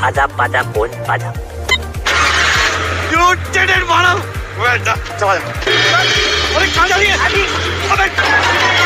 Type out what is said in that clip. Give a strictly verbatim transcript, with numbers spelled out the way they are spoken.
आजा पाजा कौन पाजा You did it, Manav! Well done. चला जा। अरे कहाँ जा रही है? अबे